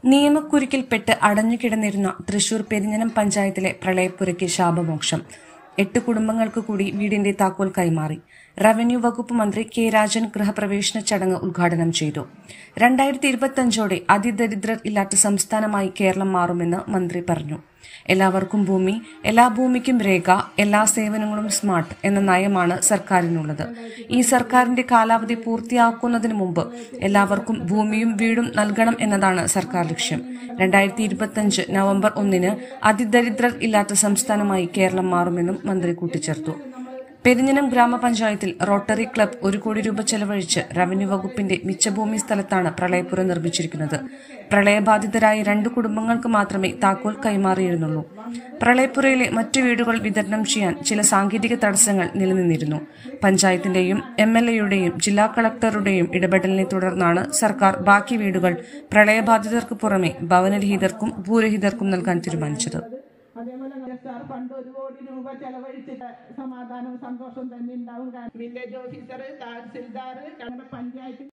നിയമക്കുരുക്കിൽപ്പെട്ട് അടഞ്ഞുകിടന്നിരുന്ന തൃശൂർ പെരിഞ്ഞനം പഞ്ചായത്തിലെ പ്രളയപ്പുരയ്ക്ക് ശാപമോക്ഷം. 8 കുടുംബങ്ങൾക്ക് കൂടി വീടിന്റെ താക്കോൽ കൈമാറി. റവന്യൂ വകുപ്പ് മന്ത്രി കെ രാജൻ ഗൃഹപ്രവേശന ചടങ്ങ് ഉദ്ഘാടനം ചെയ്തു. 2025ഓടെ അതിദരിദ്രർ ഇല്ലാത്ത സംസ്ഥാനമായി കേരളം മാറുമെന്ന് മന്ത്രി പറഞ്ഞു. എല്ലാവർക്കും ഭൂമി, എല്ലാ ഭൂമിക്കും രേഖ, എല്ലാ സേവനങ്ങളും സ്മാർട്ട് എന്ന നയമാണ് സർക്കാരിനുള്ളത്. ഈ സർക്കാരിന്റെ കാലാവധി പൂർത്തിയാക്കുന്നതിന് മുമ്പ് എല്ലാവർക്കും ഭൂമിയും വീടും നൽകണം എന്നതാണ് സർക്കാർ ലക്ഷ്യം. 2025 നവംബർ 1-ന് അതിദരിദ്രർ ഇല്ലാത്ത സംസ്ഥാനമായി കേരളം മാറുമെന്നും മന്ത്രി കൂട്ടിച്ചേർത്തു. പെരിഞ്ഞനം ഗ്രാമപഞ്ചായത്തിൽ റോട്ടറി ക്ലബ് 1 കോടി രൂപ ചെലവഴിച്ച് റവന്യൂ വകുപ്പിന്റെ മിച്ചഭൂമി സ്ഥലത്താണ് പ്രളയപ്പുര നിർമ്മിച്ചിരിക്കുന്നത്. പ്രളയബാധിതരായ 2 കുടുംബങ്ങൾക്ക് മാത്രമേ താക്കോൽ കൈമാറിയിരുന്നുള്ളൂ. പ്രളയപ്പുരയിലെ മറ്റു വീടുകൾ വിതരണം ചെയ്യാൻ ചില സാങ്കേതിക തടസ്സങ്ങൾ നിലനിന്നിരുന്നു. പഞ്ചായത്തിന്റെയും MLAയുടെയും ജില്ലാ കളക്ടറുടെയും ഇടപെടലിനെ തുടർന്നാണ് സർക്കാർ ബാക്കി വീടുകൾ പ്രളയബാധിതർക്ക് പുറമെ ഭവനരഹിതർക്കും ഭൂരഹിതർക്കും നൽകാൻ തീരുമാനിച്ചത്. അതേപോലെ ഫണ്ട് 1 കോടി രൂപ ചെലവഴിച്ചിട്ട് സമാധാനവും സന്തോഷവും തന്നെ ഉണ്ടാവും. Village officer, tahsildar, panchayat